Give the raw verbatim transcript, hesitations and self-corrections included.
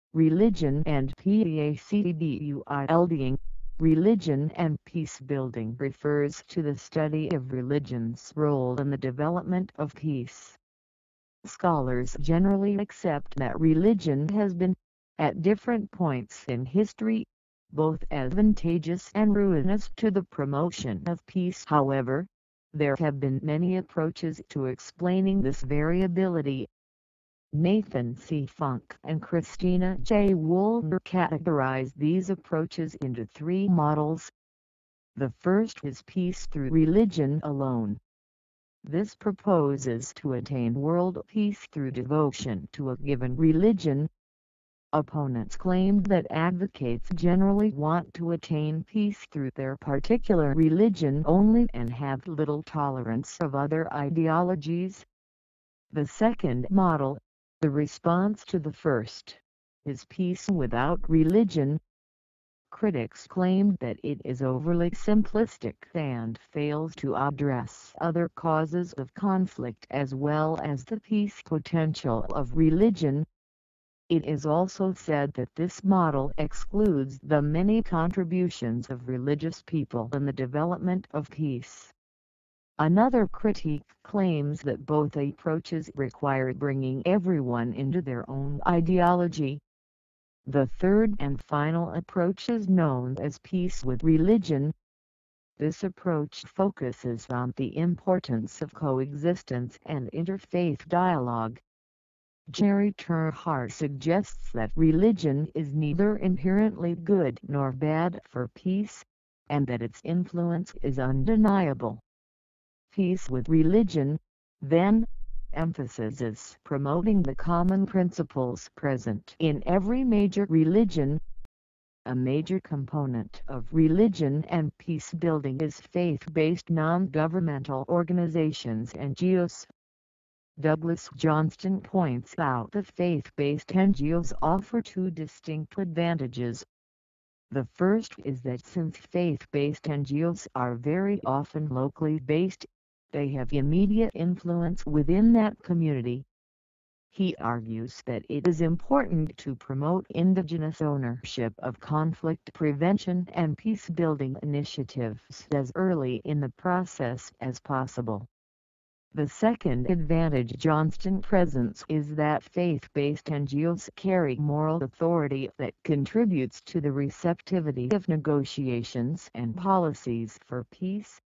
Religion and Peacebuilding. Religion and peace-building refers to the study of religion's role in the development of peace. Scholars generally accept that religion has been, at different points in history, both advantageous and ruinous to the promotion of peace. However, there have been many approaches to explaining this variability. Nathan C. Funk and Christina J. Woolner categorize these approaches into three models. The first is peace through religion alone. This proposes to attain world peace through devotion to a given religion. Opponents claim that advocates generally want to attain peace through their particular religion only and have little tolerance of other ideologies. The second model, the response to the first, is peace without religion. Critics claim that it is overly simplistic and fails to address other causes of conflict as well as the peace potential of religion. It is also said that this model excludes the many contributions of religious people in the development of peace. Another critique claims that both approaches require bringing everyone into their own ideology. The third and final approach is known as peace with religion. This approach focuses on the importance of coexistence and interfaith dialogue. Jerry Turhart suggests that religion is neither inherently good nor bad for peace, and that its influence is undeniable. Peace with religion, then, emphasizes promoting the common principles present in every major religion. A major component of religion and peace building is faith-based non-governmental organizations and N G Os. Douglas Johnston points out that faith-based N G Os offer two distinct advantages. The first is that since faith-based N G Os are very often locally based, they have immediate influence within that community. He argues that it is important to promote indigenous ownership of conflict prevention and peace-building initiatives as early in the process as possible. The second advantage Johnston presents is that faith-based N G Os carry moral authority that contributes to the receptivity of negotiations and policies for peace.